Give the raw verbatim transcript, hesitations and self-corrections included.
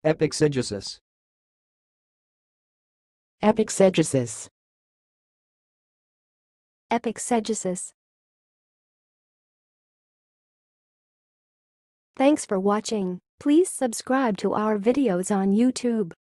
Epexegesis. Epexegesis. Epexegesis. Thanks for watching. Please subscribe to our videos on YouTube.